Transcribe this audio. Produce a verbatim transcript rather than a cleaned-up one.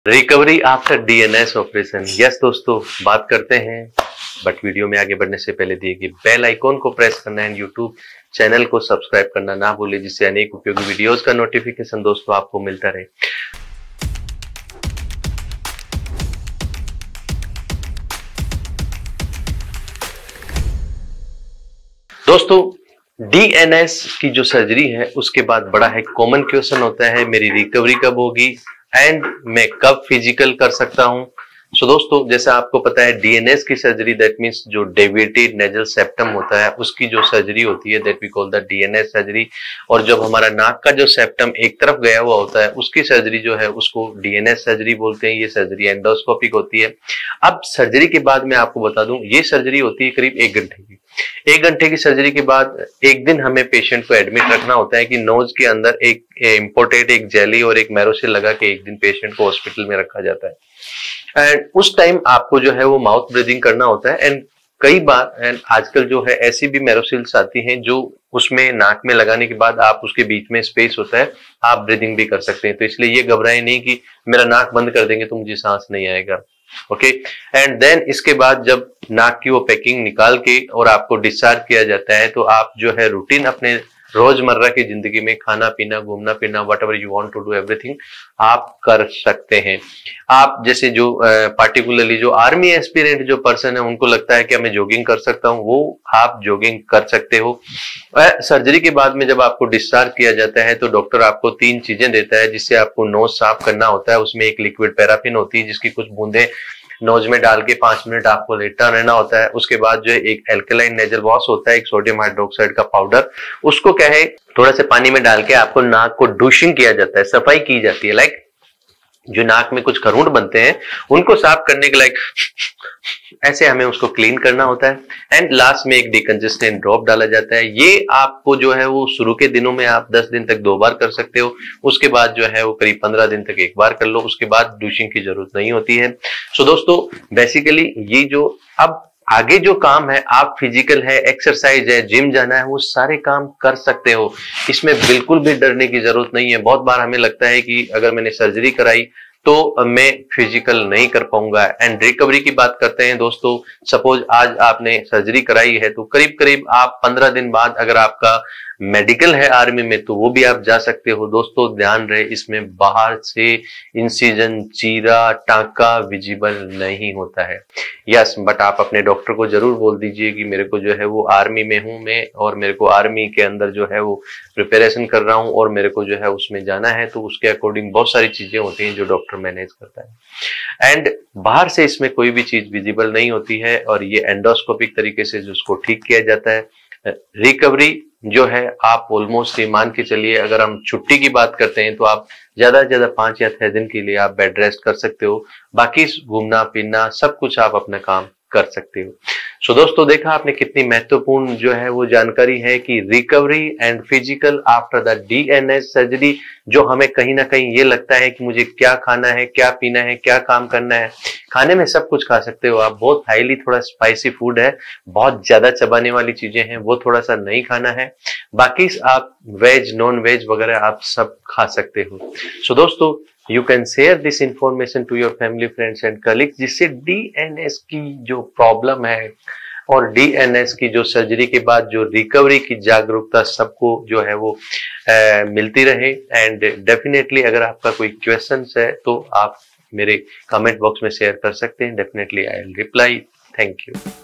Recovery after DNS operation. Yes दोस्तों, बात करते हैं, बट वीडियो में आगे बढ़ने से पहले दिए गए बेल आइकॉन को प्रेस करना है, यूट्यूब चैनल को सब्सक्राइब करना ना भूले, जिससे अनेक उपयोगी वीडियोस का नोटिफिकेशन दोस्तों आपको मिलता रहे। दोस्तों, डीएनएस की जो सर्जरी है उसके बाद बड़ा है कॉमन क्वेश्चन होता है, मेरी रिकवरी कब होगी एंड मैं कब फिजिकल कर सकता हूं। सो so, दोस्तों, जैसा आपको पता है डीएनएस की सर्जरी दैट मींस जो डेविएटेड नेजल सेप्टम होता है उसकी जो सर्जरी होती है that we call the DNS surgery. और जब हमारा नाक का जो सेप्टम एक तरफ गया हुआ होता है उसकी सर्जरी जो है उसको डीएनएस सर्जरी बोलते हैं। ये सर्जरी एंडोस्कोपिक होती है। अब सर्जरी के बाद मैं आपको बता दूं, ये सर्जरी होती है करीब एक घंटे की। एक घंटे की सर्जरी के बाद एक दिन हमें पेशेंट को एडमिट रखना होता है कि नोज के अंदर एक इंपोर्टेड एक जेली और एक मैरोसिल लगा के एक दिन पेशेंट को हॉस्पिटल में रखा जाता है। एंड उस टाइम आपको जो है वो माउथ ब्रीदिंग करना होता है। एंड कई बार एंड आजकल जो है ऐसी भी मैरोसिल्स आती हैं जो उसमें नाक में लगाने के बाद आप उसके बीच में स्पेस होता है, आप ब्रीदिंग भी कर सकते हैं। तो इसलिए ये घबराएं नहीं कि मेरा नाक बंद कर देंगे तो मुझे सांस नहीं आएगा। ओके, एंड देन इसके बाद जब नाक की वो पैकिंग निकाल के और आपको डिस्चार्ज किया जाता है तो आप जो है रूटीन अपने रोजमर्रा की जिंदगी में खाना पीना, घूमना फिरना, whatever you want to do everything आप कर सकते हैं। आप जैसे जो पार्टिकुलरली जो आर्मी एस्पिरेंट जो पर्सन है उनको लगता है कि मैं जॉगिंग कर सकता हूं, वो आप जॉगिंग कर सकते हो। सर्जरी के बाद में जब आपको डिस्चार्ज किया जाता है तो डॉक्टर आपको तीन चीजें देता है जिससे आपको नोज साफ करना होता है। उसमें एक लिक्विड पैराफिन होती है जिसकी कुछ बूंदे नोज में डाल के पांच मिनट आपको लेटा रहना होता है। उसके बाद जो है एक एल्कलाइन नेजल वॉश होता है, एक सोडियम हाइड्रोक्साइड का पाउडर, उसको क्या है थोड़ा से पानी में डाल के आपको नाक को डूशिंग किया जाता है, सफाई की जाती है। लाइक जो नाक में कुछ खरूंट बनते हैं उनको साफ करने के लाइक ऐसे हमें उसको क्लीन करना होता है। एंड लास्ट में एक डिकंजेस्टेंट ड्रॉप डाला जाता है। ये आपको जो है वो शुरू के दिनों में आप दस दिन तक दो बार कर सकते हो, उसके बाद जो है वो करीब पंद्रह दिन तक एक बार कर लो, उसके बाद डूशिंग की जरूरत नहीं होती है। सो दोस्तों, बेसिकली ये जो अब आगे जो काम है, आप फिजिकल है, एक्सरसाइज है, जिम जाना है, वो सारे काम कर सकते हो। इसमें बिल्कुल भी डरने की जरूरत नहीं है। बहुत बार हमें लगता है कि अगर मैंने सर्जरी कराई तो मैं फिजिकल नहीं कर पाऊंगा। एंड रिकवरी की बात करते हैं दोस्तों, सपोज आज आपने सर्जरी कराई है तो करीब करीब आप पंद्रह दिन बाद अगर आपका मेडिकल है आर्मी में तो वो भी आप जा सकते हो। दोस्तों ध्यान रहे, इसमें बाहर से इंसिजन, चीरा, टांका विजिबल नहीं होता है। यस, बट आप अपने डॉक्टर को जरूर बोल दीजिए कि मेरे को जो है वो आर्मी में हूं मैं और मेरे को आर्मी के अंदर जो है वो प्रिपरेशन कर रहा हूं और मेरे को जो है उसमें जाना है। तो उसके अकॉर्डिंग बहुत सारी चीजें होती हैं जो डॉक्टर मैनेज करता है। एंड बाहर से इसमें कोई भी चीज विजिबल नहीं होती है और ये एंडोस्कोपिक तरीके से जो उसको ठीक किया जाता है। रिकवरी जो है आप ऑलमोस्ट ये मान के चलिए, अगर हम छुट्टी की बात करते हैं तो आप ज्यादा से ज्यादा पांच या छह दिन के लिए आप बेड रेस्ट कर सकते हो। बाकी घूमना फिरना सब कुछ आप अपना काम कर सकते हो। सो so, दोस्तों देखा आपने कितनी महत्वपूर्ण जो है वो जानकारी है कि recovery and physical after the DNS surgery. जो हमें कहीं ना कहीं ये लगता है कि मुझे क्या खाना है, क्या पीना है, क्या काम करना है, खाने में सब कुछ खा सकते हो आप। बहुत हाईली थोड़ा स्पाइसी फूड है, बहुत ज्यादा चबाने वाली चीजें हैं, वो थोड़ा सा नहीं खाना है। बाकी आप वेज नॉन वेज वगैरह आप सब खा सकते हो। सो so, दोस्तों you can share this information to your family, friends and colleagues, जिससे डीएनएस की जो प्रॉब्लम है और डीएनएस की जो सर्जरी के बाद जो रिकवरी की जागरूकता सबको जो है वो आ, मिलती रहे। एंड डेफिनेटली अगर आपका कोई क्वेश्चन है तो आप मेरे कमेंट बॉक्स में शेयर कर सकते हैं। Definitely I will reply. Thank you.